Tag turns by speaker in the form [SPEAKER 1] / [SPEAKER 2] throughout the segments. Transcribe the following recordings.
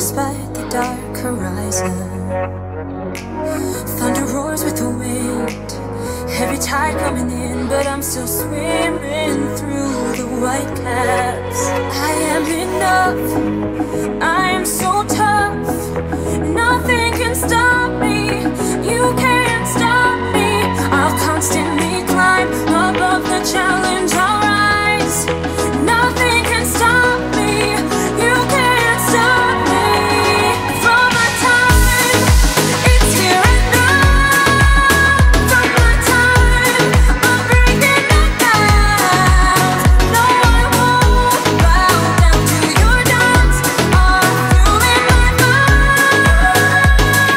[SPEAKER 1] despite the dark horizon. Thunder roars with the wind, heavy tide coming in, but I'm still swimming through the white caps. I am enough, I am so tough. Nothing can stop me, you can't stop me. I'll constantly climb above the challenge, I'll rise. Nothing can stop me, you can't stop me. From my time, it's here and now. From my time, I'm breaking it down. No, I won't bow down to your dance. I'm fueling my mind.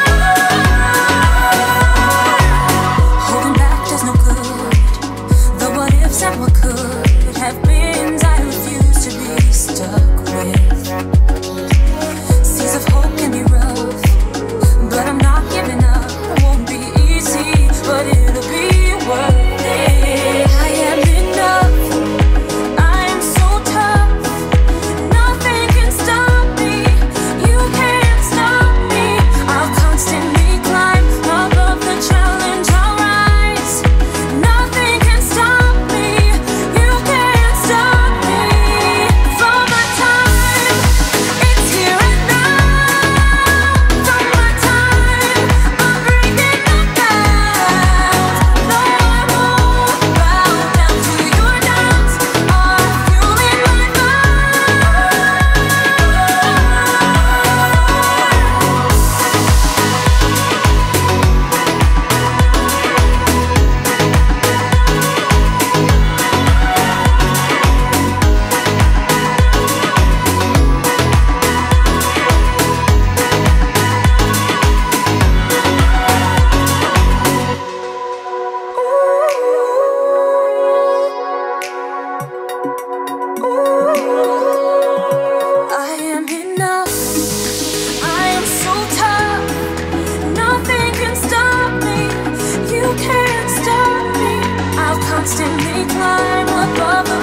[SPEAKER 1] Holding back does no good. The what ifs and what could have been, I refuse to be stuck with. Seas of hope can be rough, but I'm not giving up. It won't be easy, but it'll be worth it. I am enough, I am so tough. Nothing can stop me, you can't stop me. I'll constantly climb above the challenge, I'll rise. Nothing can stop me, you can't stop me. From my time, it's here and now. From my time, I'm breaking it down. No, I won't bow down to your dance. I'm fueling my I am enough, I am so tough. Nothing can stop me, you can't stop me. I'll constantly climb above